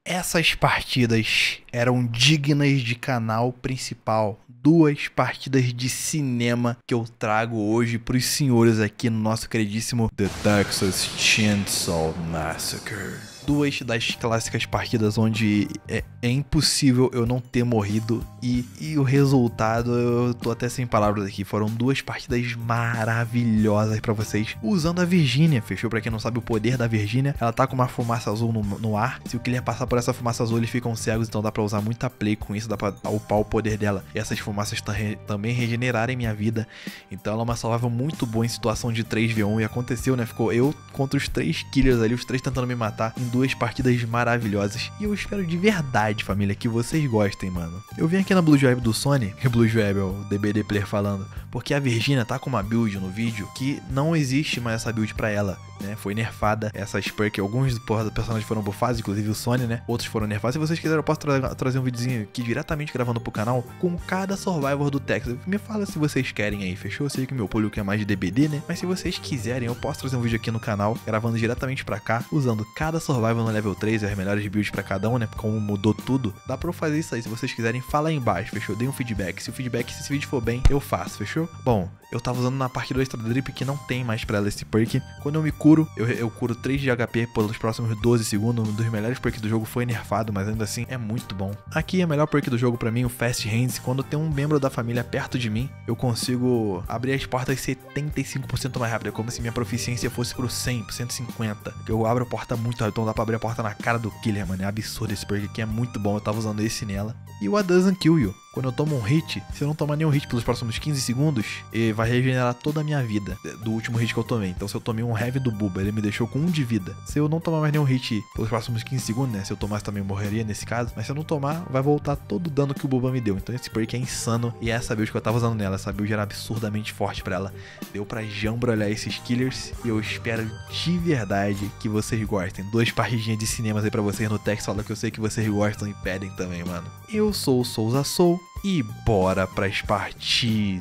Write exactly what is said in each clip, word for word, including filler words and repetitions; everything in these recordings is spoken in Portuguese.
Essas partidas eram dignas de canal principal. Duas partidas de cinema que eu trago hoje pros senhores aqui no nosso queridíssimo The Texas Chainsaw Massacre. Duas das clássicas partidas onde é, é impossível eu não ter morrido e, e o resultado, eu tô até sem palavras aqui. Foram duas partidas maravilhosas pra vocês usando a Virginia, fechou? Pra quem não sabe o poder da Virginia, ela tá com uma fumaça azul no, no ar. Se o killer passar por essa fumaça azul, eles ficam cegos, então dá pra usar muita play com isso, dá pra upar o poder dela. E essas fumaças também regenerarem minha vida. Então ela é uma salvável muito boa em situação de três contra um. E aconteceu, né? Ficou eu contra os três killers ali, os três tentando me matar em duas partidas maravilhosas. E eu espero de verdade, família, que vocês gostem, mano. Eu vim aqui na Blues Web do Sony, Blues Web é o D B D Player falando, porque a Virginia tá com uma build no vídeo que não existe mais essa build pra ela, né? Foi nerfada essa perk, alguns porra, personagens foram bufados, inclusive o Sony, né? Outros foram nerfados. Se vocês quiserem, eu posso tra trazer um videozinho aqui diretamente gravando pro canal com cada Survivor do Texas. Me fala se vocês querem aí, fechou? Eu sei que meu público é mais de D B D, né? Mas se vocês quiserem, eu posso trazer um vídeo aqui no canal gravando diretamente pra cá, usando cada Survivor no level três, as melhores builds pra cada um, né? Como mudou tudo, dá pra eu fazer isso aí. Se vocês quiserem, fala aí embaixo, fechou? Dê um feedback. Se o feedback, se esse vídeo for bem, eu faço, fechou? Bom, eu tava usando na parte do Extra Drip, que não tem mais pra ela esse perk. Quando eu me curo, eu, eu curo três de H P pelos próximos doze segundos. Um dos melhores perks do jogo foi nerfado, mas ainda assim é muito bom. Aqui a melhor perk do jogo pra mim, o Fast Hands. Quando tem um membro da família perto de mim, eu consigo abrir as portas setenta e cinco por cento mais rápido. É como se minha proficiência fosse pro cem, pro cento e cinquenta. Eu abro a porta muito rápido, então dá pra abrir a porta na cara do killer, mano. É absurdo esse perk aqui, é muito bom. Eu tava usando esse nela. E o A Doesn't Kill You. Quando eu tomo um hit, se eu não tomar nenhum hit pelos próximos quinze segundos, ele vai regenerar toda a minha vida do último hit que eu tomei. Então se eu tomei um heavy do Bubba, ele me deixou com um de vida. Se eu não tomar mais nenhum hit pelos próximos quinze segundos, né? Se eu tomasse também eu morreria nesse caso. Mas se eu não tomar, vai voltar todo o dano que o Bubba me deu. Então esse perk é insano. E é essa build que eu tava usando nela. Essa build era absurdamente forte pra ela. Deu pra jambrolhar esses killers. E eu espero de verdade que vocês gostem. Duas partidinhas de cinemas aí pra vocês no Tex. Fala que eu sei que vocês gostam e pedem também, mano. Eu sou o Souza Soul. E bora pras partidas.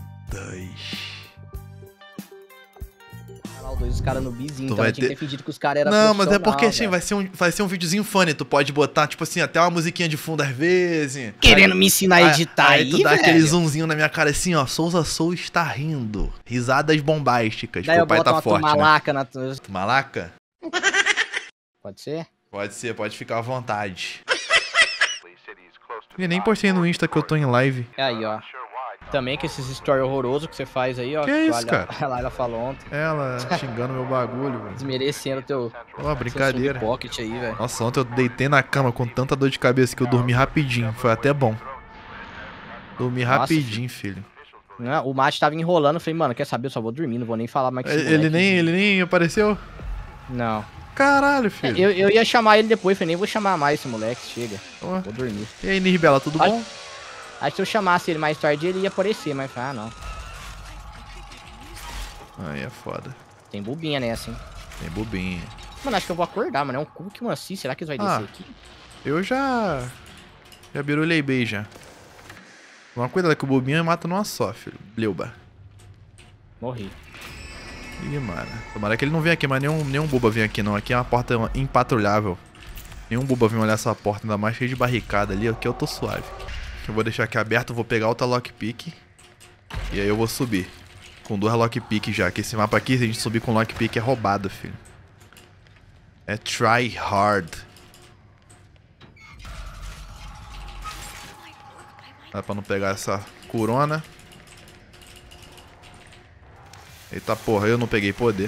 Os caras no bizinho, tu então vai eu tinha ter... que ter fingido que os caras eram Não, mas é porque assim, véio. vai ser, um, vai ser um videozinho funny. Tu pode botar, tipo assim, até uma musiquinha de fundo às vezes. Querendo aí, me ensinar a editar aí, aí, aí tu dá velho. aquele zoomzinho na minha cara assim, ó. Souza Soul está rindo. Risadas bombásticas. Daí o eu pai boto tá uma forte, malaca né? na... Malaca? Pode ser? Pode ser, pode ficar à vontade. Eu nem postei no Insta que eu tô em live. É aí, ó. Também que esses stories horrorosos que você faz aí, ó. Que isso, olha, cara? Ela, ela falou ontem. Ela xingando meu bagulho, velho. Desmerecendo teu... Ó, brincadeira. Samsung Pocket aí, velho. Nossa, ontem eu deitei na cama com tanta dor de cabeça que eu dormi rapidinho. Foi até bom. Dormi Nossa, rapidinho, filho. Não, o Mate tava enrolando. Eu falei, mano, quer saber? Eu só vou dormir, não vou nem falar mais com esse Ele moleque. nem, ele nem apareceu? Não. Caralho, filho. Eu, eu ia chamar ele depois, falei, nem vou chamar mais esse moleque, chega. Ó. Vou dormir. E aí, Nirbela, tudo Acho- bom? Acho que se eu chamasse ele mais tarde, ele ia aparecer, mas ah, não. Aí é foda. Tem bobinha nessa, hein. Tem bobinha. Mano, acho que eu vou acordar, mano. É um cu que um assim. Será que eles vão Ah. descer aqui? Eu já... Já birulhei bem, já. Uma cuidado que o bobinho mata numa só, filho. Bleuba. Morri. Ih, mano. Tomara que ele não venha aqui, mas nenhum, nenhum boba vem aqui, não. Aqui é uma porta impatrulhável. Nenhum boba vem olhar essa porta, ainda mais cheio de barricada ali. Aqui eu tô suave. Eu vou deixar aqui aberto, vou pegar outra lockpick. E aí eu vou subir. Com duas lockpick já. Que esse mapa aqui, se a gente subir com lockpick, é roubado, filho. É try hard. Dá pra não pegar essa corona. Eita porra, eu não peguei poder.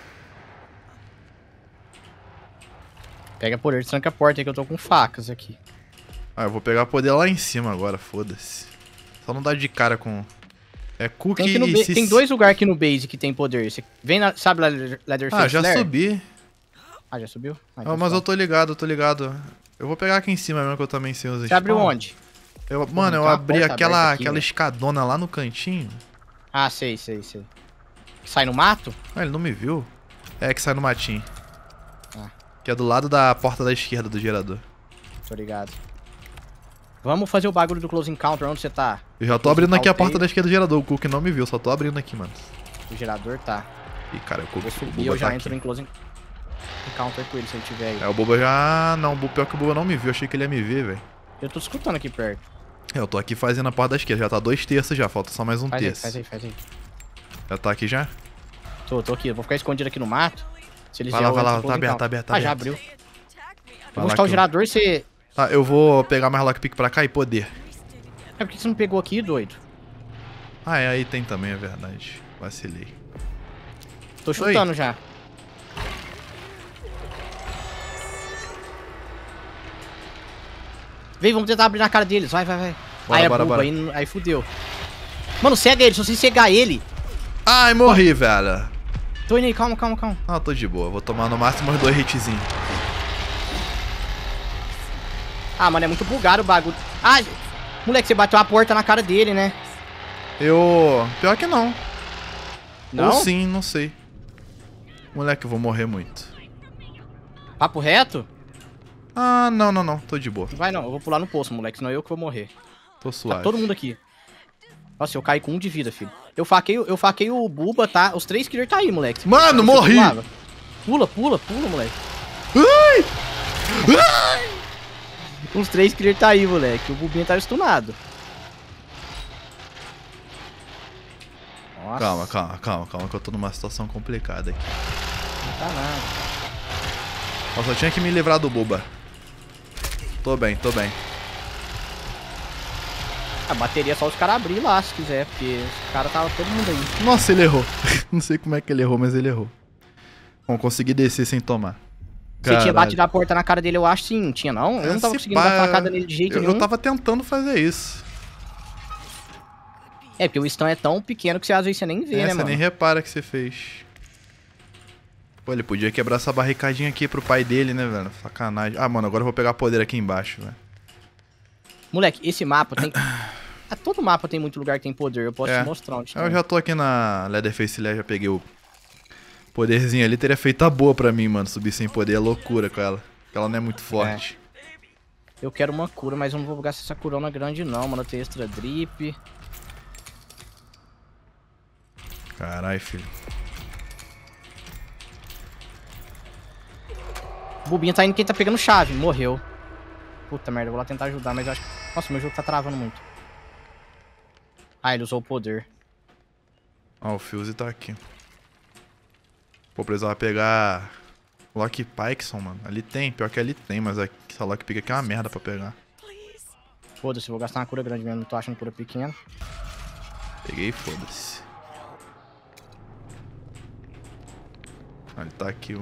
Pega poder, tranca a porta aí que eu tô com facas aqui. Ah, eu vou pegar poder lá em cima agora, foda-se. Só não dá de cara com... É cookie Tem, aqui no e... ba- se- tem dois lugares aqui no base que tem poder. Você vem na... Sabe Leather- Leatherface Ah, já Lair? subi. Ah, já subiu? Ah, Ah, então mas só. eu tô ligado, eu tô ligado. Eu vou pegar aqui em cima mesmo que eu também sei os Você abriu spawn. onde? Eu, mano, eu Tá a abri porta aquela, aberta aqui, aquela velho. escadona lá no cantinho. Ah, sei, sei, sei. Sai no mato? Ah, ele não me viu? É, que sai no matinho. Ah. Que é do lado da porta da esquerda do gerador. Tô ligado. Vamos fazer o bagulho do Close Encounter, onde você tá? Eu já tô abrindo aqui a porta Alteio. da esquerda do gerador. O Cook não me viu, só tô abrindo aqui, mano. O gerador tá. Ih, cara, o Cook Vou o subir, Bubba eu já tá entro aqui. em Close Counter com ele se ele tiver aí. É, o Buba já... Não, o pior que o Buba não me viu. Achei que ele ia me ver, velho. Eu tô escutando aqui perto. É, eu tô aqui fazendo a parte da esquerda. Já tá dois terços já. Falta só mais um Faz aí, terço. faz aí, faz aí. Já tá aqui já? Tô, tô aqui. Eu vou ficar escondido aqui no mato. Se eles Vai lá, vierem, vai eu lá. entro Tá no aberto, close tá aberto, tá encounter. Ah, já aberto. abriu. Eu Vai vou lá chutar o que eu- gerador e você... Tá, eu vou pegar mais lockpick pra cá e poder. É, por que você não pegou aqui, doido? Ah, é, aí tem também, é verdade. Vacilei. Tô chutando já. Vem, vamos tentar abrir na cara deles. Vai, vai, vai. Bora, aí é bora, bobo, bora. aí, aí fudeu. Mano, cega ele. Se você cegar ele... Ai, morri, velho. Tô indo aí, calma, calma, calma. Não, tô de boa. Vou tomar no máximo uns dois hitzinhos. Ah, mano, é muito bugado o bagulho. Ah, moleque, você bateu a porta na cara dele, né? Eu... Pior que não. Não? Ou sim, não sei. Moleque, eu vou morrer muito. Papo reto? Ah, não, não, não. Tô de boa. Não vai não, eu vou pular no poço, moleque, senão eu que vou morrer. Tô Tá suave. todo mundo aqui. Nossa, eu caí com um de vida, filho. Eu faquei, eu faquei o Buba, tá? Os três killers tá aí, moleque. Mano, Você morri! pulava? Pula, pula, pula, moleque. Ai! Os três killers tá aí, moleque. O Bubinho tá stunado. Nossa. Calma, calma, calma, calma, que eu tô numa situação complicada aqui. Não tá nada. Eu só tinha que me livrar do Buba. Tô bem, tô bem. A bateria é só os caras abrir lá, se quiser, porque os caras tava todo mundo aí. Nossa, ele errou. Não sei como é que ele errou, mas ele errou. Bom, consegui descer sem tomar. Você tinha Caralho. batido a porta na cara dele, eu acho, sim. Tinha, não? Eu não tava Se conseguindo pá, dar facada nele de jeito eu, nenhum. eu tava tentando fazer isso. É, porque o stun é tão pequeno que você às vezes você nem vê, É, né, você mano? nem repara que você fez. Pô, ele podia quebrar essa barricadinha aqui pro pai dele, né, velho? Sacanagem. Ah, mano, agora eu vou pegar poder aqui embaixo, velho. Moleque, esse mapa tem... Ah, todo mapa tem muito lugar que tem poder, eu posso É. te mostrar onde Eu tem. já tô aqui na Leatherface Lair, já peguei o poderzinho ali. Teria feito a boa pra mim, mano. Subir sem poder é loucura com ela. Porque ela não é muito forte. Eu quero uma cura, mas eu não vou gastar essa curona grande não, mano. Eu tenho extra drip. Caralho, filho. O Bubinho tá indo quem tá pegando chave, morreu. Puta merda, eu vou lá tentar ajudar, mas eu acho que... Nossa, meu jogo tá travando muito. Ah, ele usou o poder. Ó, o Fuse tá aqui. Pô, precisava pegar Lock Pyxon, mano. Ali tem, pior que ali tem, mas aqui, essa Lockpick aqui é uma merda pra pegar. Foda-se, eu vou gastar uma cura grande mesmo, não tô achando cura pequena. Peguei e foda-se. Ah, ele tá aqui, o...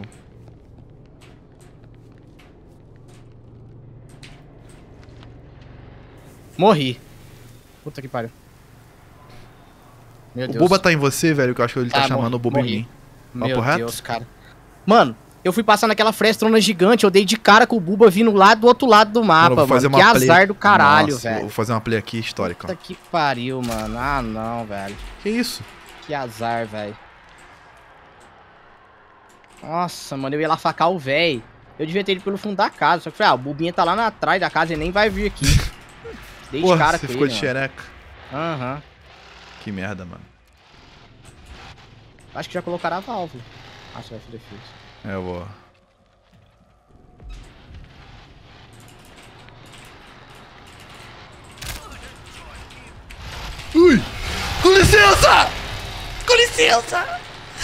Morri. Puta que pariu. Meu O Deus. Buba tá em você, velho, que eu acho que ele tá Ah, chamando morri, o Buba em morri. mim. Meu Papo reto? Deus, cara. Mano, eu fui passar naquela frestrona gigante, eu dei de cara com o Buba vindo lá do outro lado do mapa, Mano, eu vou fazer mano. Que uma play- azar do caralho, Nossa, velho. Vou fazer uma play aqui histórica. Puta que pariu, mano. Ah, não, velho. Que isso? Que azar, velho. Nossa, mano, eu ia lá facar o velho. Eu devia ter ido pelo fundo da casa. Só que falei, ah, o Bubinha tá lá na atrás da casa e nem vai vir aqui. Dei de Porra, cara você com ficou ele, de mano. xereca. Aham. Que merda, mano. Acho que já colocaram a válvula. Ah, você vai fazer defesa. É, eu vou... Ui! Com licença! Com licença!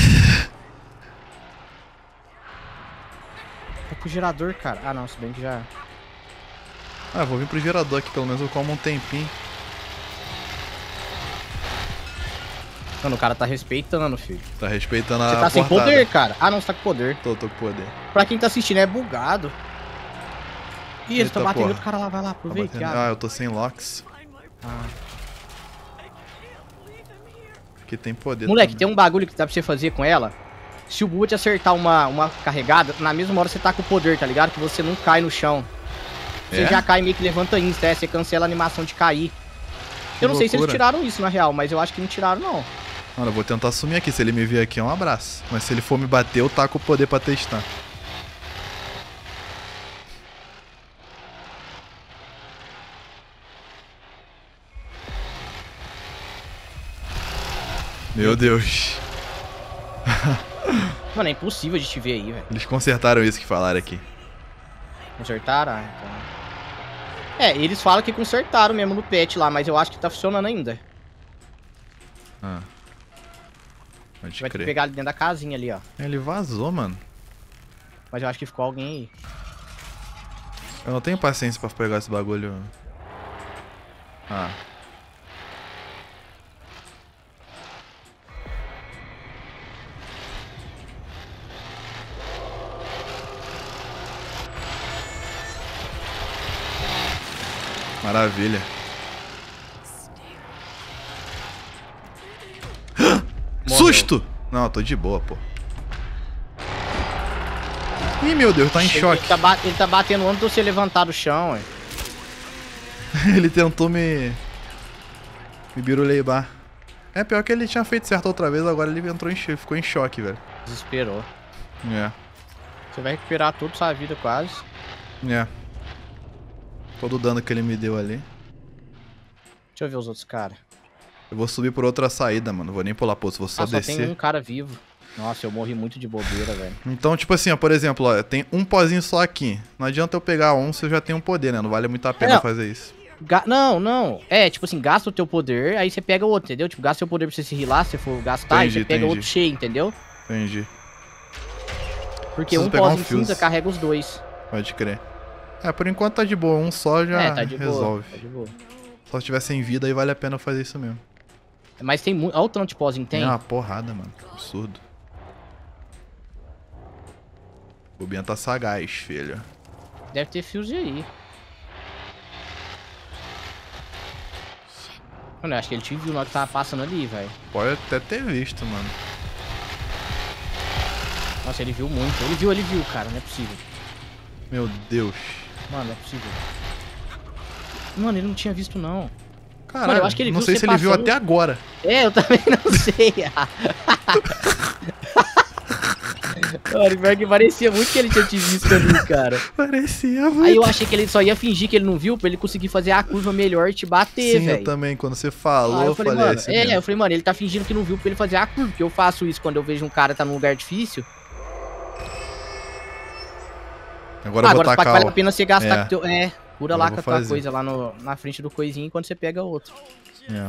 Tá com o gerador, cara. Ah, não, se bem que já... Ah, eu vou vir pro gerador aqui, pelo menos eu como um tempinho. Mano, o cara tá respeitando, filho. Tá respeitando a Você tá sem portada. poder, cara. Ah, não, você tá com poder. Tô, tô com poder. Pra quem tá assistindo, é bugado. Ih, eles Eita, tão batendo porra. outro cara lá, vai lá, Tá aproveita. batendo- Ah, eu tô sem locks. Ah. Porque tem poder. Moleque, também. tem um bagulho que dá pra você fazer com ela. Se o Buba te acertar uma, uma carregada, na mesma hora você tá com o poder, tá ligado? Que você não cai no chão. Você É? já cai meio que levanta insta, é, você cancela a animação de cair. Que Eu não sei se eles loucura. tiraram isso na real, mas eu acho que não tiraram não. Mano, eu vou tentar sumir aqui. Se ele me vir aqui, é um abraço. Mas se ele for me bater, eu taco o poder pra testar. Meu Deus. Mano, é impossível de te ver aí, velho. Eles consertaram isso que falaram aqui. Consertaram? Ah, então... É, eles falam que consertaram mesmo no patch lá, mas eu acho que tá funcionando ainda. Ah. Pode Vai ter que crer. pegar ali dentro da casinha ali, ó. Ele vazou, mano. Mas eu acho que ficou alguém aí. Eu não tenho paciência pra pegar esse bagulho. Ah. Maravilha. Morreu. Susto! Não, eu tô de boa, pô. Ih, meu Deus, tá em Ele, choque. ele, tá ba- ele tá batendo antes de você levantar do chão, ué. Ele tentou me... Me biruleibar. É, pior que ele tinha feito certo outra vez, agora ele entrou em choque, ficou em choque, velho. Desesperou. É, Você vai recuperar toda sua vida quase. é. Todo o dano que ele me deu ali. Deixa eu ver os outros caras. Eu vou subir por outra saída, mano. Vou nem pular poço, vou só Ah, só descer. tem um cara vivo. Nossa, eu morri muito de bobeira, velho. Então, tipo assim, ó, por exemplo, ó, tem um pozinho só aqui. Não adianta eu pegar um se eu já tenho um poder, né? Não vale muito a pena Não. fazer isso. Ga- não, não. É, tipo assim, gasta o teu poder, aí você pega o outro, entendeu? Tipo, gasta o teu poder pra você se healar, se você for gastar, Entendi, e você pega entendi. outro cheio, entendeu? Entendi. Porque Preciso um pegar um pozinho cinza fuse. carrega os dois. Pode crer. É, por enquanto tá de boa. Um só já é, tá de resolve. boa. Tá de boa. Só se tiver sem vida aí vale a pena fazer isso mesmo. Mas tem muito. Olha o tanto de pozinho que tem. É uma porrada, mano. Absurdo. O Bobinha tá sagaz, filho. Deve ter fuse aí. Mano, eu acho que ele te viu na hora que tava passando ali, velho. Pode até ter visto, mano. Nossa, ele viu muito. Ele viu, ele viu, cara. Não é possível. Meu Deus. Mano, não é possível. Mano, ele não tinha visto, não. Caralho, Mano, eu acho que ele não viu sei você se ele viu passando- até agora. É, eu também não sei. Mano, pior que parecia muito que ele tinha te visto ali, cara. Parecia muito. Aí eu achei que ele só ia fingir que ele não viu pra ele conseguir fazer a curva melhor e te bater, Sim, eu velho. também. Quando você falou, Aí eu eu falei, falei, mano, esse é, mesmo. eu falei, mano, ele tá fingindo que não viu pra ele fazer a curva, porque eu faço isso quando eu vejo um cara tá num lugar difícil. Agora Ah, eu vou agora só que tacar vale o... a pena você gastar É. com teu... É, cura Agora lá eu com vou a tua fazer. coisa lá no, na frente do coisinho enquanto você pega outro. É.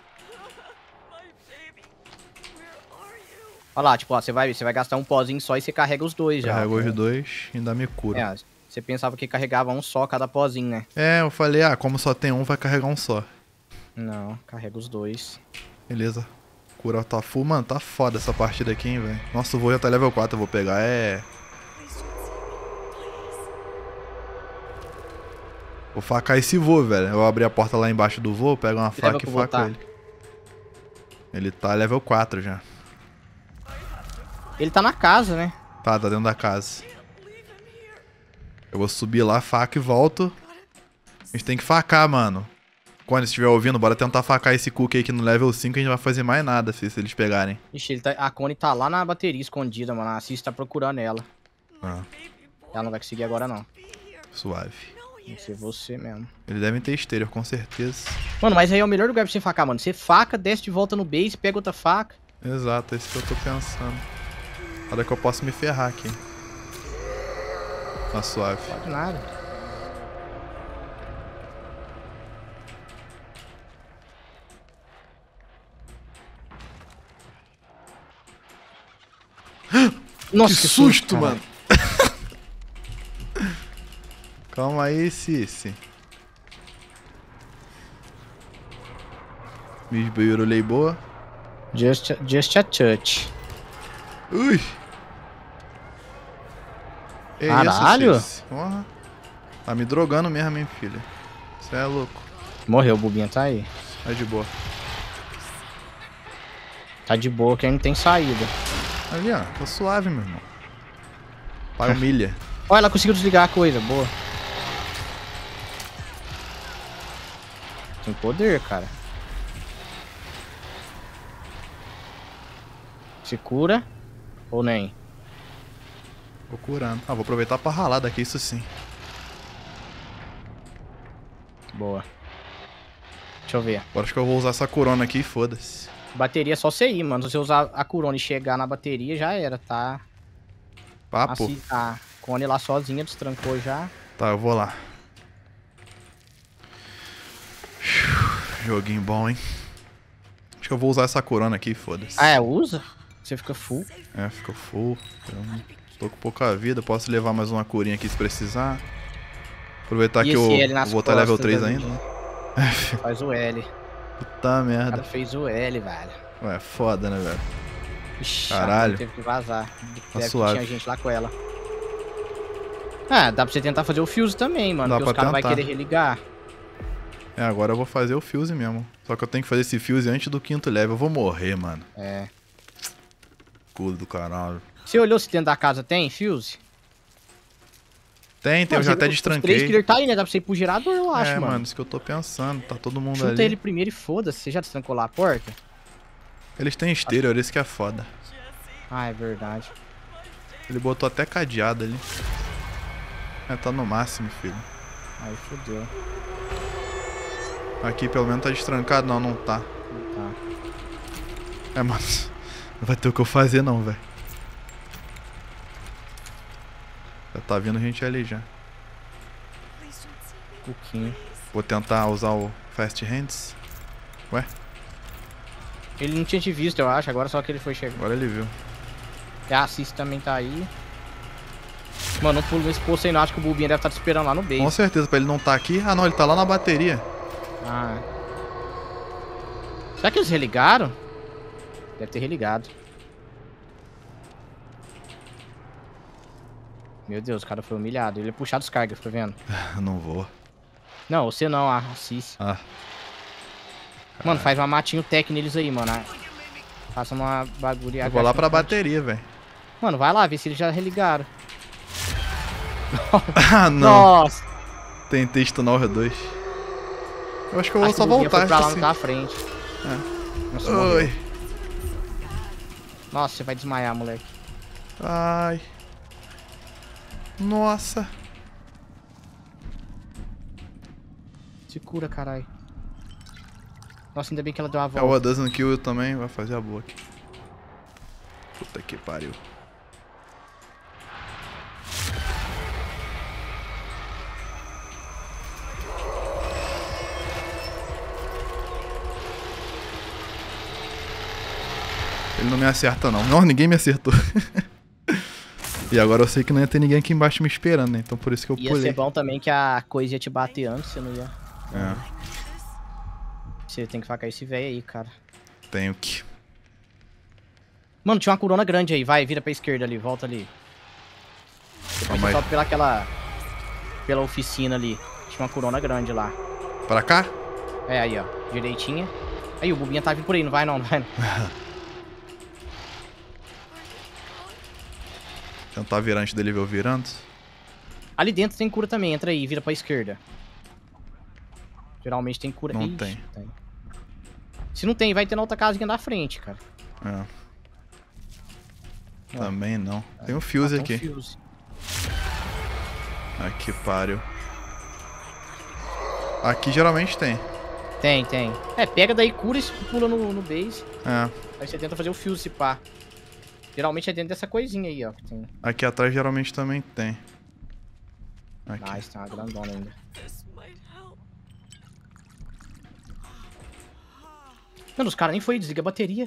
Olha lá, tipo, ó, você vai, você vai gastar um pozinho só e você carrega os dois já. Carregou né? os dois e ainda me cura. É, você pensava que carregava um só cada pozinho, né? É, eu falei, ah, como só tem um, vai carregar um só. Não, carrega os dois. Beleza. Cura tá full. Mano, tá foda essa partida aqui, hein, velho. Nossa, o voo já tá level quatro, eu vou pegar, é... Vou facar esse voo, velho. Eu vou abrir a porta lá embaixo do voo, pego uma Que level faca que e o voo faco tá? ele. Ele tá level quatro já. Ele tá na casa, né? Tá, tá dentro da casa. Eu vou subir lá, faca e volto. A gente tem que facar, mano. Quando estiver ouvindo, bora tentar facar esse cookie aí que no level cinco a gente não vai fazer mais nada, filho, se eles pegarem. Ixi, ele tá, a Connie tá lá na bateria escondida, mano. A Cis tá procurando ela. Ah, Ela não vai conseguir agora, não. suave. Tem que ser você mesmo. Eles devem ter esteira, com certeza. Mano, mas aí é o melhor lugar pra você facar, mano. Você faca, desce de volta no base, pega outra faca. Exato, é isso que eu tô pensando. Olha que eu posso me ferrar aqui. Tá suave. Pode nada. Nossa, Que susto, cara. mano. Calma aí, Cici. Me esbeirulei boa. Just, just a touch. Ui. É Caralho. isso, Cici. Porra. Tá me drogando mesmo, hein, filha. Você é louco. Morreu, o Bubinha tá aí. Tá de boa. Tá de boa que ainda não tem saída. Ali, ó. Tô suave, meu irmão. Pai humilha. Olha, ela conseguiu desligar a coisa, boa. Tem poder, cara. Se cura ou nem? Tô curando. Ah, vou aproveitar pra ralar daqui, isso sim. Boa. Deixa eu ver. Agora acho que eu vou usar essa corona aqui e foda-se. Bateria é só você ir, mano. Se você usar a Curone e chegar na bateria, já era, tá? Papo. Assim, a Connie lá sozinha destrancou já. Tá, eu vou lá. Joguinho bom, hein? Acho que eu vou usar essa corona aqui, foda-se. Ah, é? Usa? Você fica full. É, fica full. Eu tô com pouca vida, posso levar mais uma curinha aqui se precisar. Aproveitar E que esse eu L nas vou estar level costas, três né, ainda. gente? né? Faz o L. Puta O cara merda. fez o L, velho. Ué, foda, né, velho? Ixi, Caralho. teve que vazar. Tá Deve que suave. tinha gente lá com ela. Ah, dá pra você tentar fazer o fuse também, mano. Dá Porque os pra caras vão tentar. querer religar. É, agora eu vou fazer o fuse mesmo. Só que eu tenho que fazer esse fuse antes do quinto level. Eu vou morrer, mano. É. Culo do caralho. Você olhou se dentro da casa tem fuse? Tem, tem, eu Mano, já você até viu os três destranquei. killer tá aí, né? Dá pra você ir pro gerador, eu acho, é, mano. mano, isso que eu tô pensando. Tá todo mundo Chuta ali. ele primeiro e foda-se. Você já destrancou lá a porta? Eles têm exterior, isso que é foda. Ah, é verdade. Ele botou até cadeado ali. É, tá no máximo, filho. Aí fodeu. Aqui pelo menos tá destrancado. Não, não tá. Tá. É, mano. Não vai ter o que eu fazer não, velho. Já tá vindo gente ali já. Pouquinho. Vou tentar usar o Fast Hands. Ué, Ele não tinha te visto, eu acho. Agora só que ele foi chegar. agora ele viu. E a Cis também tá aí. Mano, não pulo nesse poço aí não. Acho que o Bubinha deve estar te esperando lá no base. Com certeza, pra ele não tá aqui. Ah, não, ele tá lá na bateria. Ah. Será que eles religaram? Deve ter religado. Meu Deus, o cara foi humilhado. Ele é puxado os cargas, tá vendo? Não vou. Não, você não, a Cis. Ah, Mano, faz uma matinho tech neles aí, mano. Faça uma bagulho. eu vou lá pra bateria, velho. Mano, vai lá, ver se eles já religaram. Ah, não. Nossa! Tentei stunar os dois. Eu acho que eu vou Acho só que o Bubinha voltar. foi pra lá, esqueci. não tá à frente. É. Nossa, morreu. Oi. Nossa, você vai desmaiar, moleque. Ai. Nossa. Se cura, caralho. Nossa, ainda bem que ela deu a É volta. o doesn't kill também, vai fazer a boa aqui. Puta que pariu. Ele não me acerta não. Não, ninguém me acertou. E agora eu sei que não ia ter ninguém aqui embaixo me esperando, né? Então por isso que eu Ia pulei. ser bom também que a coisa ia te bater antes, você não ia... É, Você tem que facar esse velho aí, cara. tenho que. Mano, tinha uma corona grande aí. Vai, vira pra esquerda ali, volta ali. Depois Calma você aí. sobe pela aquela... Pela oficina ali. Tinha uma corona grande lá. Pra cá? É, aí, ó. Direitinha. Aí, o Bubinha tá vindo por aí. Não vai não, não vai não. Tentar virar antes dele ver eu virando. Ali dentro tem cura também. Entra aí, vira pra esquerda. Geralmente tem cura. Não Ixi, tem. Se não tem, vai ter na outra casinha da frente, cara. É. Ó. Também não. Tem um fuse Ah, tem aqui. um fuse. Ai, que pariu. Aqui geralmente tem. Tem, tem. É, pega daí, cura e pula no, no base. É. Aí você tenta fazer o fuse, se pá. Geralmente é dentro dessa coisinha aí, ó. Que tem. Aqui atrás geralmente também tem. Aqui. Nice, tem uma grandona ainda. Mano, os caras nem foi, desliga a bateria.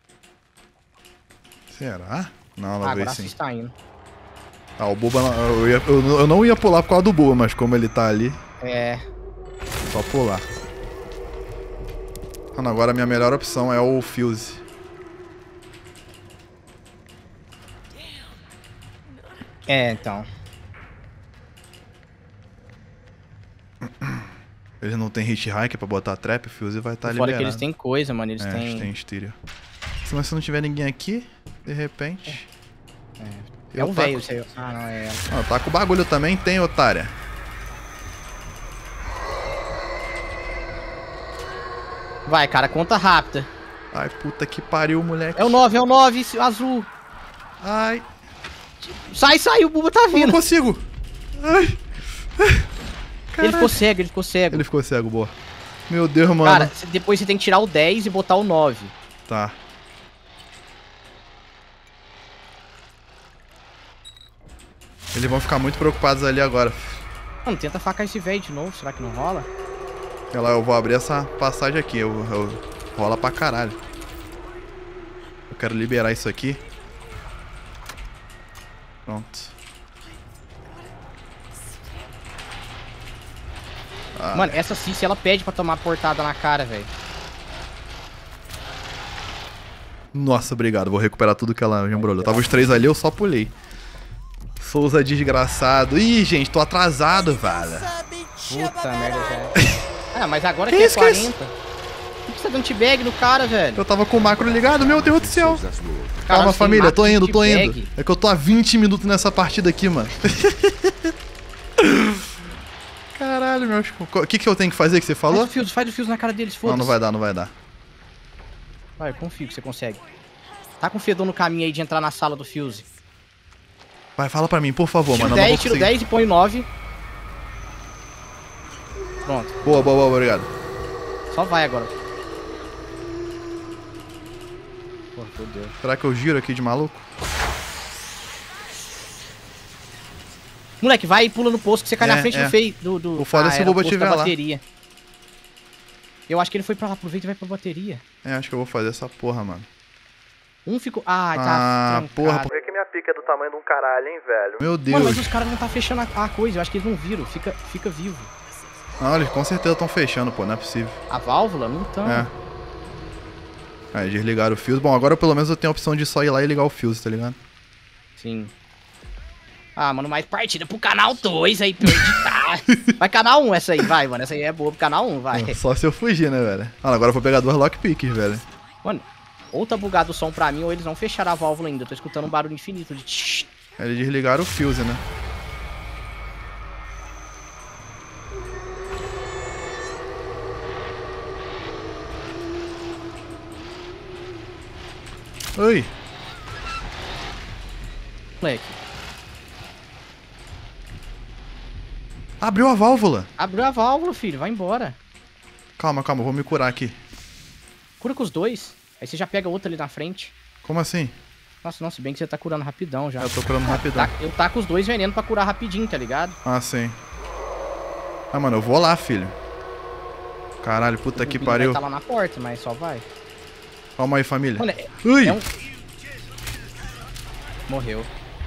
Será? Não, Ah, ela veio agora sim. está indo. Ah, o Buba... Eu, ia- eu- eu não ia pular por causa do Buba, mas como ele tá ali, É. só pular. Mano, agora a minha melhor opção é o fuse. É, então. Eles não tem hitchhiker pra botar trap, o fuse vai estar tá Fora liberado. que eles têm coisa, mano. Eles É, têm. eles têm estéreo. Se mas se não tiver ninguém aqui, de repente... É Eu um taco- velho, sei. Ah, não, é ela. Ah, tá com o bagulho também, tem, otária. Vai, cara, conta rápida. Ai, puta que pariu, moleque. É o nove, é o nove, esse azul. Ai, Sai, sai, o Buba tá eu não vindo. consigo. Ai. Ele ficou cego, ele ficou cego. Ele ficou cego, boa. Meu Deus, mano. Cara, cê- depois você tem que tirar o dez e botar o nove. Tá. Eles vão ficar muito preocupados ali agora. Mano, tenta facar esse velho de novo. Será que não rola? Olha lá, eu vou abrir essa passagem aqui. Eu, eu, rola pra caralho. Eu quero liberar isso aqui. Pronto. Ah. Mano, essa Cici, ela pede pra tomar portada na cara, velho. Nossa, obrigado. Vou recuperar tudo que ela me embrulhou. Tava os três ali, eu só pulei. Souza desgraçado. Ih, gente, tô atrasado, velho. Puta merda, velho. Ah, mas agora Que que, é isso, que quarenta. Por que você tá dando t-bag no cara, velho? Eu tava com o macro ligado, meu Deus do céu. Caralho, Calma, tem família, tô macro de indo, tô indo. T-bag. É que eu tô há vinte minutos nessa partida aqui, mano. Caralho, meu. O que que eu tenho que fazer que você falou? Faz o fuse, faz o fuse na cara deles, foda-se. Não, não vai dar, não vai dar. Vai, confio que você consegue. Tá com o Fedor no caminho aí de entrar na sala do fuse. Vai, fala pra mim, por favor, Tiro mano. Eu não vou dez, tiro conseguir. dez e põe nove. Pronto. Boa, boa, boa, obrigado. Só vai agora. Pô, fodeu. Será que eu giro aqui de maluco? Moleque, vai e pula no posto que você cai É, na frente é. do feio. Do, do... O foda é se o era Boba posto tiver da lá. bateria. Eu acho que ele foi pra lá. Aproveita e vai pra bateria. É, acho que eu vou fazer essa porra, mano. Um ficou... Ah, tá Ah, trancado. porra. Vê que minha pica é do tamanho de um caralho, hein, velho. Meu Deus. Mano, mas os caras não tá fechando a, a coisa. Eu acho que eles não viram. Fica, fica vivo. Não, eles com certeza estão fechando, pô. Não é possível. A válvula? Não tão. É. Aí, desligaram o fuse. Bom, agora pelo menos eu tenho a opção de só ir lá e ligar o fuse, tá ligado? Sim. Ah, mano, mais partida pro canal dois aí pra eu editar. Vai canal um essa aí, vai, mano. Essa aí é boa pro canal um, vai. Só se eu fugir, né, velho? Mano, agora eu vou pegar duas lockpicks, velho. Mano, ou tá bugado o som pra mim, ou eles não fecharam a válvula ainda. Eu tô escutando um barulho infinito de tsh. Eles desligaram o fuse, né? Oi. Moleque. Abriu a válvula. Abriu a válvula, filho. Vai embora. Calma, calma, eu vou me curar aqui. Cura com os dois. Aí você já pega outra ali na frente. Como assim? Nossa, não, se bem que você tá curando rapidão já. Eu tô curando rapidão. Tá, eu taco os dois venenos pra curar rapidinho, tá ligado? Ah, sim. Ah, mano, eu vou lá, filho. Caralho, puta O que Billy pariu. vai tá lá na porta, mas só vai. Calma aí, família. Mano, é, Ui! é um... Morreu.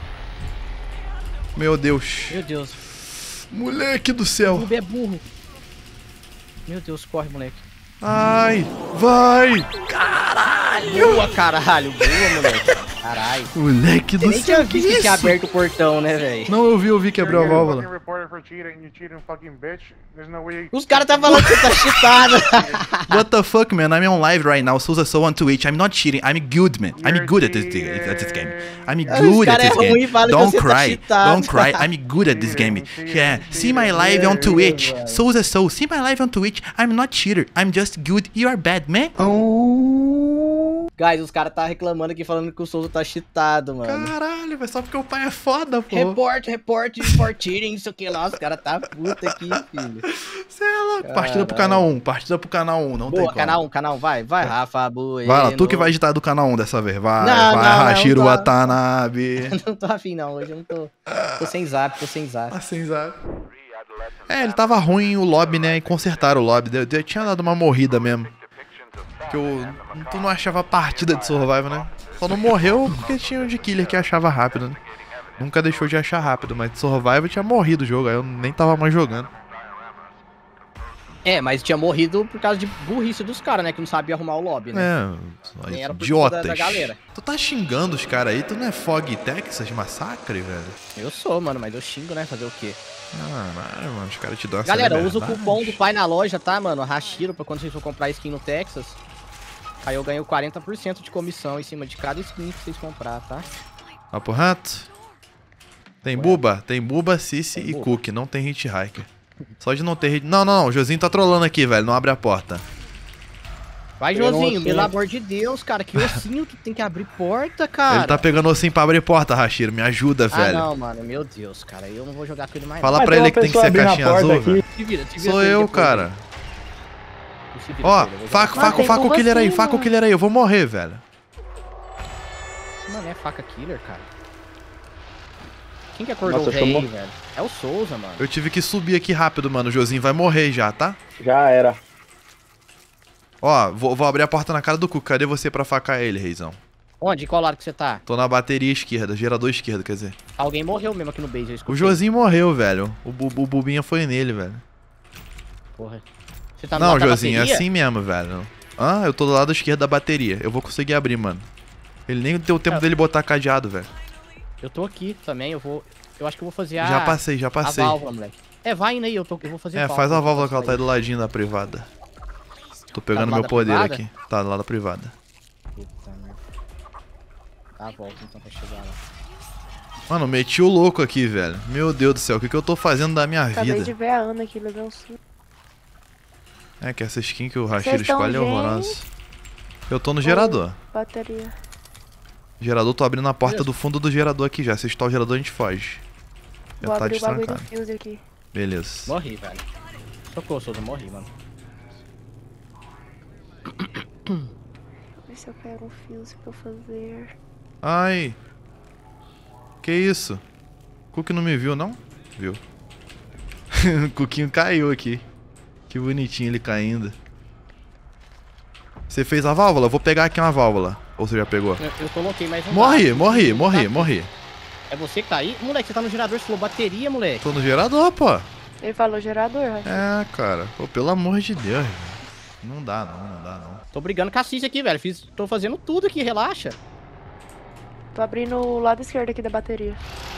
Meu Deus. Meu Deus. Moleque do O céu. Ruby é burro. Meu Deus, corre, moleque. Ai, vai. Boa, caralho. Boa, moleque. Caralho. Moleque Você do nem tinha céu, que visto que tinha isso? aberto o portão, né, velho? Não, eu vi, eu vi que abriu a válvula. Os caras tá falando que você tá cheatado. What the fuck, man? I'm on live right now. Souza Soul on Twitch. I'm not cheating. I'm good, man. I'm good at this, at this game. I'm good at cara this é ruim e game. fala que Don't você tá cry. cheatado. Don't cry. I'm good at this game. Yeah. See my live on Twitch. Souza Soul. See my live on Twitch. I'm not cheater. I'm just good. You are bad, man. Guys, os caras tá reclamando aqui falando que o Souza tá cheatado, mano. Caralho, velho. Só porque o pai é foda, pô. Report, report, report, cheating, isso aqui lá. Os caras tá puta aqui, filho. Você é louco. Partida pro canal um. Partida pro canal um. Não tem Boa, como. canal um, canal um, vai, vai, Rafa, boa. Vai lá, tu que vai editar do canal um dessa vez. Vai, Não, vai, não, não, Hashiro não tô- Watanabe. Não tô afim, não, hoje eu não tô. Tô sem zap, tô sem zap. Assim, sabe? É, ele tava ruim o lobby, né? E consertaram o lobby. Eu, eu tinha dado uma morrida mesmo. Que eu. Tu não achava partida de survival, né? Só não morreu porque tinha o de killer que achava rápido, né? Nunca deixou de achar rápido, mas de survival tinha morrido o jogo. Aí eu nem tava mais jogando. É, mas tinha morrido por causa de burrice dos caras, né? Que não sabia arrumar o lobby, né? É, só Nem era por idiotas. culpa da- da galera. Tu tá xingando os caras aí? Tu não é Fog Texas Massacre, velho? Eu sou, mano, mas eu xingo, né? Fazer o quê? Caralho, mano, os caras te dão essa Galera, usa o liberdade. cupom do pai na loja, tá, mano? Hashiro, pra quando vocês for comprar skin no Texas. Aí eu ganho quarenta por cento de comissão em cima de cada skin que vocês comprar, tá? Papo reto. Tem Buba? Tem Buba, Cici Tem e Buba. Cook. Não tem Hitchhiker. Só de não ter hit... Não, não, não. O Josinho tá trolando aqui, velho. Não abre a porta. Vai, Pegando Josinho, ossinho. pelo amor de Deus, cara. Que ossinho, tu tem que abrir porta, cara. Ele tá pegando assim pra abrir porta, Hashiro. Me ajuda, Ah, velho. não, mano. Meu Deus, cara. Eu não vou jogar com ele mais. Fala Mas pra tem ele uma que tem que pessoa ser abrindo a caixinha porta azul, aqui. velho. não. Se vira, se vira Sou com ele eu, depois, cara. velho. Se vira Ó, com ele, eu vou faca, jogar. faca, tem faca o como killer aí. assim, Faca o mano. killer aí. Eu vou morrer, velho. Mano, é faca killer, cara. Quem que acordou Nossa, o velho aí, chamou- velho? É o Souza, mano. Eu tive que subir aqui rápido, mano. O Josinho vai morrer já, tá? Já era. Ó, vou, vou abrir a porta na cara do cu. Cadê você pra facar ele, Reizão? Onde? Qual lado que você tá? Tô na bateria esquerda, gerador esquerdo, quer dizer. Alguém morreu mesmo aqui no base, eu escutei. O Josinho morreu, velho. O, bu o Bubinha foi nele, velho. Porra. Você tá no Não, lado da Josinho, é bateria? assim mesmo, velho. Ah, eu tô do lado esquerdo da bateria. Eu vou conseguir abrir, mano. Ele nem deu tempo É. dele botar cadeado, velho. Eu tô aqui também, eu vou... Eu acho que eu vou fazer a... Já passei, já a passei. válvula, moleque. É, vai indo aí, eu, tô... eu vou fazer É, faz a válvula que ela tá aí do ladinho da privada. Tô pegando do meu lado da poder privada? aqui. Tá, do lado da privada. Puta merda. Dá a volta então pra chegar lá. Mano, meti o louco aqui, velho. Meu Deus do céu, o que, que eu tô fazendo da minha Acabei vida? de ver a Ana aqui, levei um susto. É que essa skin que o Rashiro Vocês tão escolhe é gente? horrorosa. Eu tô no gerador. Bateria. Gerador, tô abrindo a porta Beleza. do fundo do gerador aqui já. Se estourar o gerador, a gente foge. Já Vou tá abrir o bagulho do destrancado. fuse aqui. Beleza. Morri, velho. Socorro, Souza, morri, mano. Vou ver se eu pego um fuse pra eu fazer. Ai. Que isso? O Cook não me viu, não? Viu. O Cuquinho caiu aqui. Que bonitinho ele caindo. Você fez a válvula? Eu vou pegar aqui uma válvula. Ou você já pegou? Eu, eu coloquei mais um... Morri, dado. morri, Tá morri, aqui. morri. É você que tá aí? Moleque, você tá no gerador, você falou bateria, moleque. Tô no gerador, pô. Ele falou gerador, Rafa. É, cara. Pô, pelo amor de Deus. velho. Não dá, não, não dá, não. Tô brigando com a Cis aqui, velho. Fiz, tô fazendo tudo aqui, relaxa. Tô abrindo o lado esquerdo aqui da bateria.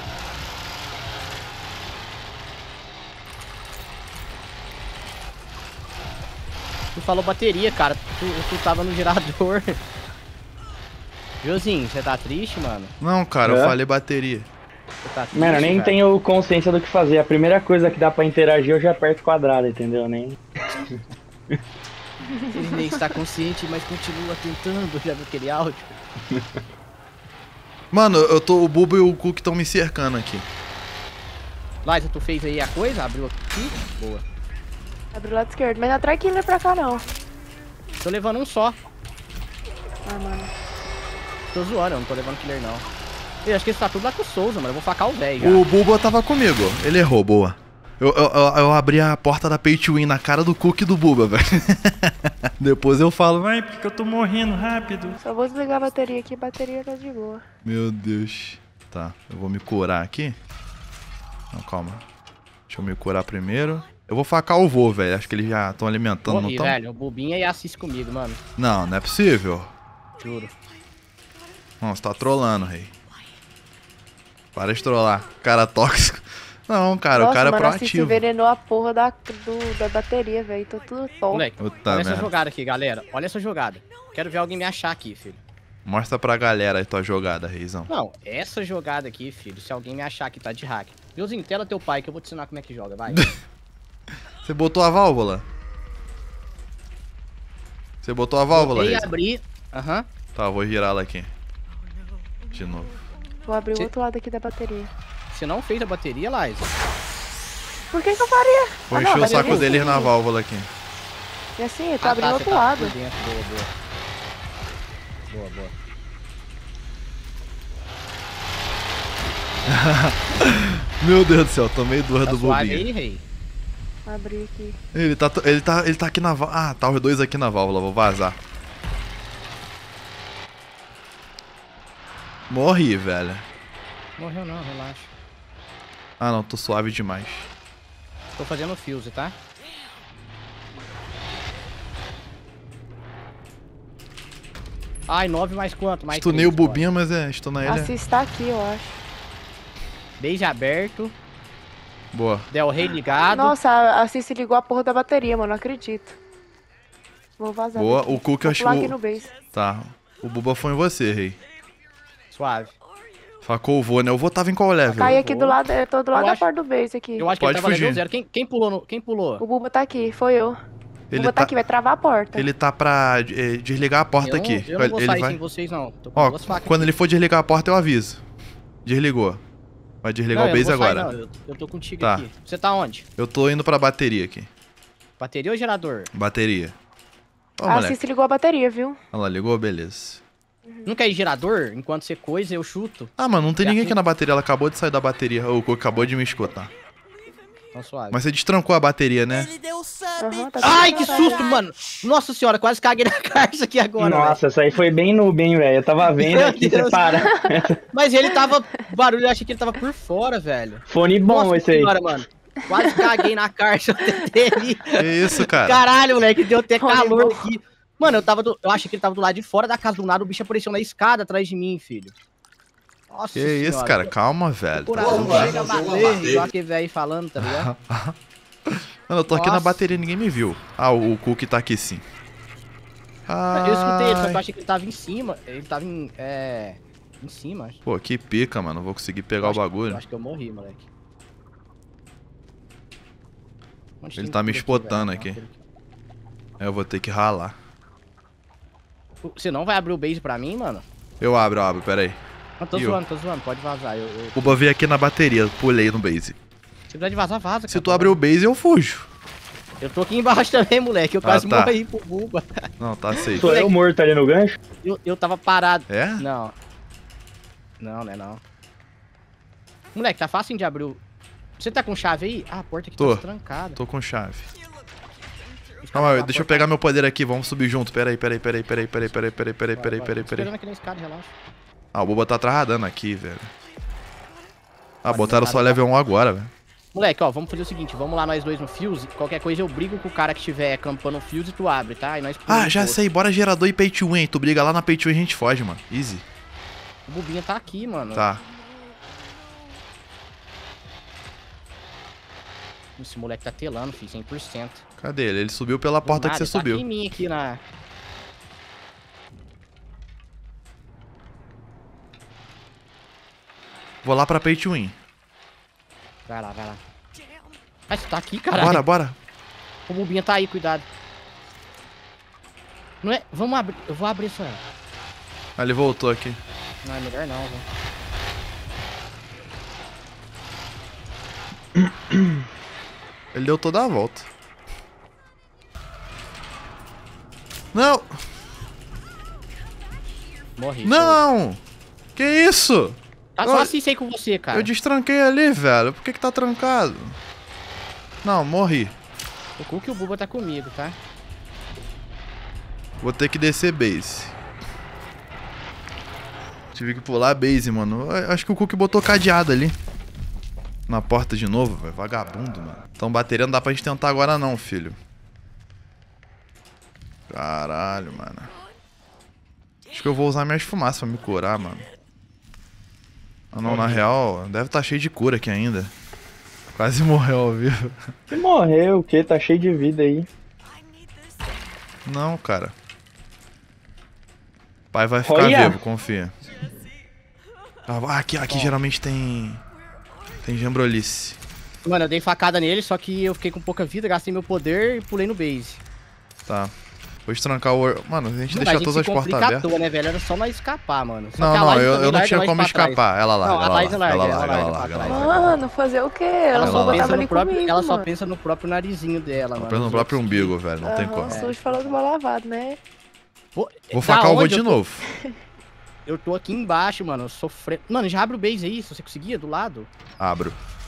Tu falou bateria, cara. Tu, tu tava no gerador. Josinho, você tá triste, mano? Não, cara, eu É? falei bateria. Você tá triste, Mano, eu nem velho? tenho consciência do que fazer. A primeira coisa que dá pra interagir, eu já aperto quadrado, entendeu? Nem... Ele nem está consciente, mas continua tentando. Já viu aquele áudio? Mano, eu tô. O Bubo e o Cook estão me cercando aqui. Liza, tu fez aí a coisa? Abriu aqui? Boa. Abre o lado esquerdo. Mas não atrai killer pra cá, não. Tô levando um só. Ah, mano. Tô zoando, eu não tô levando killer, não. Eu acho que esse tá tudo lá com o Souza, mano. Eu vou facar o velho já. O Bubo tava comigo. Ele errou, boa. Eu, eu, eu, eu abri a porta da Pay to Win na cara do Cook e do Buba, velho. Depois eu falo, vai, porque eu tô morrendo rápido. Só vou desligar a bateria aqui. Bateria tá de boa. Meu Deus. Tá, eu vou me curar aqui. Não, calma. Deixa eu me curar primeiro. Eu vou facar o vô, velho. Acho que eles já estão alimentando, Morri, não tão? velho. O Bobinha e assiste comigo, mano. Não, não é possível. Juro. Não, você tá trolando, rei. Para de trollar. Cara tóxico. Não, cara, Nossa, o cara é mano, assim, se proativo. envenenou a porra da, do, da bateria, velho. Tô tudo top. Moleque, Puta olha essa merda. jogada aqui, galera. Olha essa jogada. Quero ver alguém me achar aqui, filho. Mostra pra galera aí tua jogada, reizão. Não, essa jogada aqui, filho, se alguém me achar aqui, tá de hack. Josinho, tela teu pai que eu vou te ensinar como é que joga, vai. Você botou a válvula? Você botou a válvula, E reizão? abrir. Aham. Tá, eu vou girá-la aqui. De novo. Vou abrir Se- o outro lado aqui da bateria. Você não fez a bateria, Liza? Por que que eu faria? Vou Ah, não, encher o bateria saco sim. deles na válvula aqui. E assim, eu tô Ah, abrindo tá, o você outro tá lado. por dentro. Boa, boa. Boa, boa. Meu Deus do céu, tomei duas Tá do suave bobinho. aí, rei? Abri aqui. Ele tá, ele tá, ele tá aqui na válvula. Ah, tá os dois aqui na válvula, vou vazar. Morri, velho. Morreu não, relaxa. Ah, não, tô suave demais. Tô fazendo fuse, tá? Ai, nove mais quanto? Mais Estunei o três, bora. bobinho, mas é, estunei ele. Assis tá aqui, eu acho. Beijo aberto. Boa. Del Rey ligado. Nossa, a Assis se ligou a porra da bateria, mano. Não acredito. Vou vazar. Boa, daqui. o Cook eu Vou acho pular que aqui o- no base. Tá. O Buba foi em você, rei. Suave. Facou o vô, né? O vô tava em qual level? Caí aqui do lado, eu tô do lado Eu da acho- porta do base aqui. Eu acho que Pode ele tava level fugir. zero. Quem, quem pulou? No, quem pulou? O Buba tá aqui, foi eu. O Ele Buba tá... tá- aqui, vai travar a porta. Ele tá pra eh, desligar a porta eu não, aqui. Eu não vou ele sair vai... sem vocês, não. Tô com Ó, duas facas quando aqui. ele for desligar a porta, eu aviso. Desligou. Vai desligar Não, o eu não base vou sair, agora. não. Eu, eu tô contigo Tá. aqui. Você tá onde? Eu tô indo pra bateria aqui. Bateria ou gerador? Bateria. Ó, a moleque. Assis se ligou a bateria, viu? Olha lá, ligou? Beleza. Não quer ir gerador? Enquanto você coisa, eu chuto. Ah, mano, não tem Já ninguém fui. aqui na bateria. Ela acabou de sair da bateria. O Cook acabou de me escutar. Então suave. Mas você destrancou a bateria, né? Aham, tá Ai, tudo que bem. susto, mano. Nossa senhora, quase caguei na caixa aqui agora, velho. Nossa, essa aí foi bem noob, hein, velho. Eu tava vendo Meu aqui Deus. separar. Mas ele tava... O barulho, eu achei que ele tava por fora, velho. Fone bom Nossa esse aí. senhora, mano. Quase caguei na caixa dele. Que isso, cara? Caralho, moleque, deu até Olha, calor irmão. aqui. Mano, eu tava do... eu achei que ele tava do lado de fora da casa do nada, o bicho apareceu na escada atrás de mim, filho. Nossa Que isso, senhora. cara? Calma, velho. O Tá coração tudo bem. chega a bater, igual aquele velho aí falando, tá ligado? Mano, eu tô aqui na Nossa. bateria e ninguém me viu. Ah, o, o Cook tá aqui sim. Eu escutei ele, só que eu Ai. achei que ele tava em cima. Ele tava em... é... Em cima, acho. Pô, que pica, mano. Não vou conseguir pegar Eu o acho- bagulho. Eu acho que eu morri, moleque. Onde Ele tem tá me cura espotando velho? aqui. Não, cura É, eu vou ter que ralar. aqui. Você não vai abrir o base pra mim, mano? Eu abro, eu abro, pera aí. Não, tô E eu? zoando, tô zoando. Pode vazar. Eu, eu... O Buba veio aqui na bateria, pulei no base. Se precisar de vazar, vaza, Se cara. tu abrir o base, eu fujo. Eu tô aqui embaixo também, moleque. Eu Ah, quase tá. morri pro Buba. Não, tá safe. Sou eu morto ali no gancho? Eu, eu tava parado. É? Não. Não, né, não. Moleque, tá fácil de abrir o... Você tá com chave aí? Ah, a porta aqui Tô. tá trancada. Tô com chave. Calma, deixa eu pegar meu poder aqui, vamos subir junto. Pera aí, pera aí, pera aí, pera aí, pera aí, pera aí, pera aí, pera aí, pera aí, pera aí, pera aí. Esperando aqui na escada, relaxa. Ah, o Buba tá travadando aqui, velho. Ah, botaram só level um agora, velho. Moleque, ó, vamos fazer o seguinte, vamos lá nós dois no Fuse, qualquer coisa eu brigo com o cara que estiver acampando o Fuse e tu abre, tá? E nós Ah, já sei, bora gerador e pay to win. Tu briga lá na pay to win e a gente foge, mano. Easy. O Bubinha tá aqui, mano. Tá. Esse moleque tá telando, filho, cem por cento. Cadê ele? Ele subiu pela porta que Nada, você tá subiu. aqui em mim, aqui na... Vou lá pra pay to win. Vai lá, vai lá. Ah, você tá aqui, caralho. Bora, bora. O Bubinha tá aí, cuidado. Não é... Vamos abrir... Eu vou abrir essa... Ah, ele voltou aqui. Não, é melhor não, velho. Ele deu toda a volta. Não! Morri. Não! Que isso? Tá só Eu- assim sei com você, cara. Eu destranquei ali, velho. Por que que tá trancado? Não, morri. O Cook e o Buba tá comigo, tá? Vou ter que descer base. Tive que pular base, mano. Eu acho que o Cook botou cadeado ali. Na porta de novo, velho. Vagabundo, mano. Então bateria não dá pra gente tentar agora não, filho. Caralho, mano. Acho que eu vou usar minhas fumaças pra me curar, mano. Ah, não, na real, deve estar cheio de cura aqui ainda. Quase morreu ao vivo. Você morreu, o quê? Tá cheio de vida aí. Não, cara. Pai vai ficar Olha. vivo, confia. Ah, aqui, aqui geralmente tem... Tem jambrolice. Mano, eu dei facada nele, só que eu fiquei com pouca vida, gastei meu poder e pulei no base. Tá. Vou estrancar o... or- Mano, a gente Mano, deixa a gente todas se as portas complica à abertas. toa, né, velho? Era só nós escapar, mano. Só Não, que a não, Liza eu, também eu não larga tinha nós como pra trás. escapar. Ela larga, Não, a ela Liza larga, ela larga, larga, ela ela larga larga, pra ela trás. larga. Mano, fazer o quê? Ela Ela só só, lá. botava pensa ali no próprio, comigo, ela só mano. pensa no próprio narizinho dela, mano. Pensa no próprio umbigo, velho. Não tem Aham, como. o sujo falou do mal lavado, né? Pô, Vou da facar o voo onde de eu tô- novo. Eu tô aqui embaixo, mano, sofrendo. Mano, já abre o base aí, se você conseguia, do lado. Abro.